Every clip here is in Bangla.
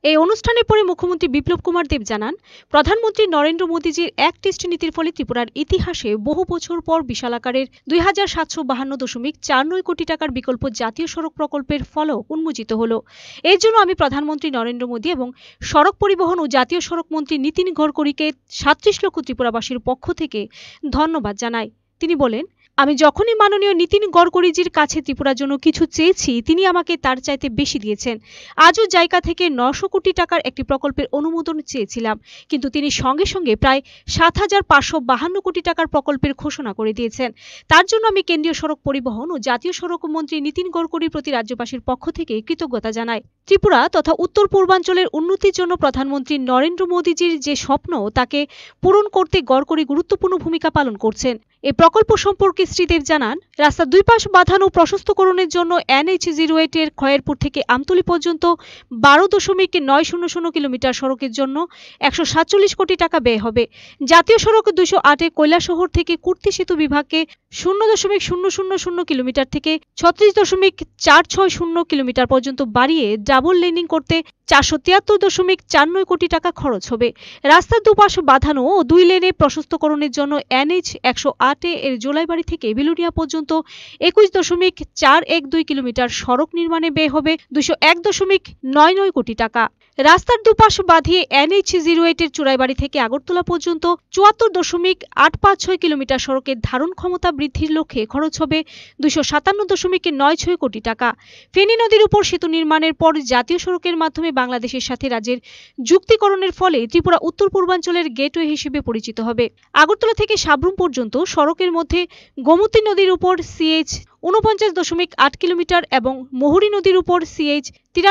এই অনুষ্ঠানে পরে মুখ্যমন্ত্রী বিপ্লব কুমার দেব জানান, প্রধানমন্ত্রী নরেন্দ্র মোদীজির এক টেস্ট নীতির ফলে ত্রিপুরার ইতিহাসে বহু বছর পর বিশাল আকারের ২৭৫২.৪৯ কোটি টাকার বিকল্প জাতীয় সড়ক প্রকল্পের ফলক উন্মোচিত হল। এর জন্য আমি প্রধানমন্ত্রী নরেন্দ্র মোদী এবং সড়ক পরিবহন ও জাতীয় সড়ক মন্ত্রী নীতিন গডকরিকে ৩৭ লক্ষ ত্রিপুরাবাসীর পক্ষ থেকে ধন্যবাদ জানাই। তিনি বলেন, আমি যখনই মাননীয় নীতিন গডকরিজির কাছে ত্রিপুরার জন্য কিছু চেয়েছি, তিনি আমাকে তার চাইতে বেশি দিয়েছেন। আজও জায়গা থেকে ৯০০ কোটি টাকার একটি প্রকল্পের অনুমোদন চেয়েছিলাম, কিন্তু তিনি সঙ্গে সঙ্গে প্রায় ৭৫৫২ কোটি টাকার প্রকল্পের ঘোষণা করে দিয়েছেন। তার জন্য আমি কেন্দ্রীয় সড়ক পরিবহন ও জাতীয় সড়ক মন্ত্রী নীতিন গডকরির প্রতি রাজ্যবাসীর পক্ষ থেকে কৃতজ্ঞতা জানাই। ত্রিপুরা তথা উত্তর পূর্বাঞ্চলের উন্নতির জন্য প্রধানমন্ত্রী নরেন্দ্র মোদীজির যে স্বপ্ন, তাকে পূরণ করতে গডকরি গুরুত্বপূর্ণ ভূমিকা পালন করছেন। এই প্রকল্প সম্পর্কে শ্রী দেব জানান, রাস্তার দুই পাশ বাঁধানো প্রশস্তকরণের জন্য NH-08 এর খয়েরপুর থেকে আমতলী পর্যন্ত ১২.৯০০ কিলোমিটার সড়কের জন্য ১৪৭ কোটি টাকা ব্যয় হবে। জাতীয় সড়ক ২০৮ এ কৈলাসহর থেকে কুর্তি সেতু বিভাগকে ০.০০০ কিলোমিটার থেকে ৩৬.৪৬০ কিলোমিটার পর্যন্ত বাড়িয়ে ডাবল লেনিং করতে ৪৭৩.৪৯ কোটি টাকা খরচ হবে। রাস্তার দুপাশ বাঁধানো ও ২ লেনে প্রশস্তকরণের জন্য NH-১০৮ এর জোলাইবাড়ি থেকে বিলুনিয়া পর্যন্ত ২১.৪১২ কিলোমিটার সড়ক নির্মাণে ব্যয় হবে ২০১.৯৯ কোটি টাকা। রাস্তার দুপাশ বাঁধিয়ে NH-08 এর চুরাইবাড়ি থেকে আগরতলা পর্যন্ত ৭৪.৮৫৬ কিলোমিটার সড়কের ধারণ ক্ষমতা বৃদ্ধির লক্ষ্যে খরচ হবে ২৫৭.৯৬ কোটি টাকা। ফেনী নদীর উপর সেতু নির্মাণের পর জাতীয় সড়কের মাধ্যমে বাংলাদেশের সাথে রাজ্যের যুক্তিকরণের ফলে ত্রিপুরা উত্তর পূর্বাঞ্চলের গেটওয়ে হিসেবে পরিচিত হবে। আগরতলা থেকে সাব্রুম পর্যন্ত সড়কের মধ্যে গোমতী নদীর উপর CH ৪৯.৮ কিলোমিটার এবং মহুরী নদীর উপর CH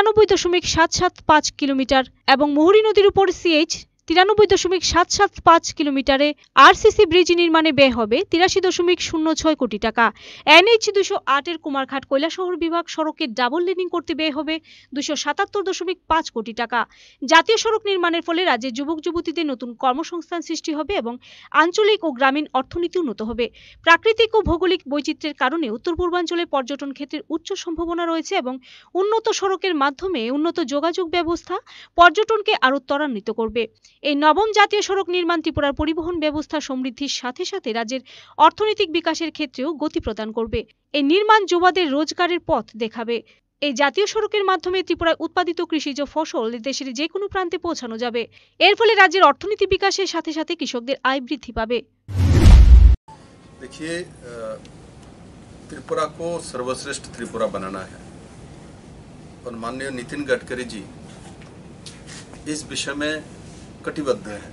৯৩.৭৭৫ কিলোমিটার এবং মহুরী নদীর উপর CH ৯৩.৭৭৫ কিলোমিটারে RCC ব্রিজ নির্মাণে ব্যয় হবে ৮৩.০৬ কোটি টাকা। NH-২০৮ এর কুমারঘাট কৈলাসহর বিভাগ সড়কের ডাবল লেনিং করতে ব্যয় হবে ২৭৭.৫ কোটি টাকা। জাতীয় সড়ক নির্মাণের ফলে রাজ্যের যুবক যুবতীদের নতুন কর্মসংস্থান সৃষ্টি হবে এবং আঞ্চলিক ও গ্রামীণ অর্থনীতি উন্নত হবে। প্রাকৃতিক ও ভৌগোলিক বৈচিত্র্যের কারণে উত্তর পূর্বাঞ্চলে পর্যটন ক্ষেত্রের উচ্চ সম্ভাবনা রয়েছে এবং উন্নত সড়কের মাধ্যমে উন্নত যোগাযোগ ব্যবস্থা পর্যটনকে আরও ত্বরান্বিত করবে। এই নবম জাতীয় সড়ক নির্মাণ ত্রিপুরার পরিবহন ব্যবস্থা সমৃদ্ধির সাথে সাথে রাজ্যের অর্থনৈতিক বিকাশের ক্ষেত্রেও গতি প্রদান করবে। এই নির্মাণ যুবাদের রোজগারের পথ দেখাবে। এই জাতীয় সড়কের মাধ্যমে ত্রিপুরায় উৎপাদিত কৃষিজ ফসল দেশের যে কোনো প্রান্তে পৌঁছানো যাবে। এর ফলে রাজ্যের অর্থনীতি বিকাশের সাথে সাথে কৃষকদের আয় বৃদ্ধি পাবে। देखिए, त्रिपुरा को सर्वश्रेष्ठ त्रिपुरा बनाना है और माननीय नितिन गडकरी जी इस विषय में कटिबद्ध है।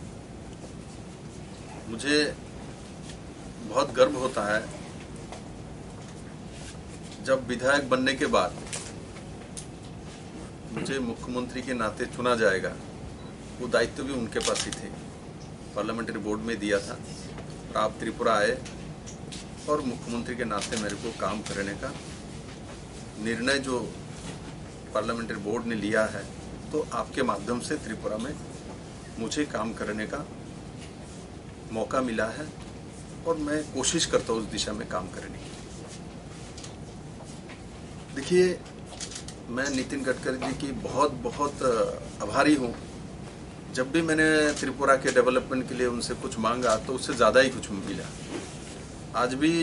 मुझे बहुत गर्व होता है जब विधायक बनने के बाद मुझे मुख्यमंत्री के नाते चुना जाएगा। वो दायित्व भी उनके पास ही थे, पार्लियामेंट्री बोर्ड में दिया था और आप त्रिपुरा आए और मुख्यमंत्री के नाते मेरे को काम करने का निर्णय जो पार्लियामेंट्री बोर्ड ने लिया है, तो आपके माध्यम से त्रिपुरा में मुझे काम करने का मौका मिला है और मैं कोशिश करता हूँ उस दिशा में काम करने की। देखिए, मैं नितिन गडकरी जी की बहुत बहुत आभारी हूँ। जब भी मैंने त्रिपुरा के डेवलपमेंट के लिए उनसे कुछ मांगा तो उससे ज़्यादा ही कुछ मिला। आज भी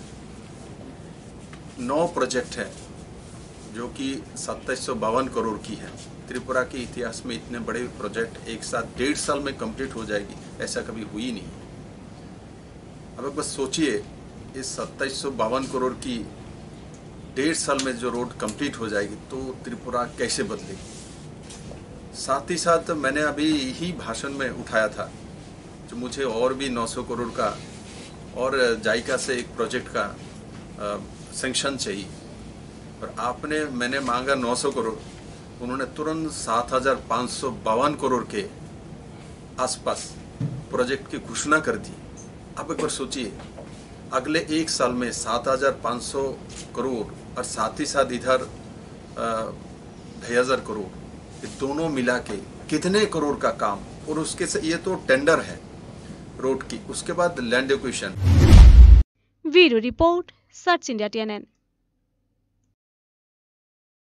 9 प्रोजेक्ट हैं जो कि 2752 करोड़ की है। त्रिपुरा के इतिहास में इतने बड़े प्रोजेक्ट एक साथ 1.5 साल में कंप्लीट हो जाएगी, ऐसा कभी हुई नहीं। अब बस सोचिए, इस 2752 करोड़ की 1.5 साल में जो रोड कंप्लीट हो जाएगी तो त्रिपुरा कैसे बदलेगी। साथ ही साथ मैंने अभी ही भाषण में उठाया था जो मुझे और भी 900 करोड़ का और जायका से एक प्रोजेक्ट का सैंक्शन चाहिए, और मैंने मांगा 900 करोड़, उन्होंने तुरंत 7,552 करोड़ के आसपास प्रोजेक्ट की घोषणा कर दी। आप एक बार सोचिए, अगले 1 साल में 7,500 करोड़ और साथ ही साथ इधर 2,000 करोड़, ये दोनों मिला के कितने करोड़ का काम। और उसके से ये तो टेंडर है रोड की, उसके बाद land acquisition. Bureau report, search India TNN।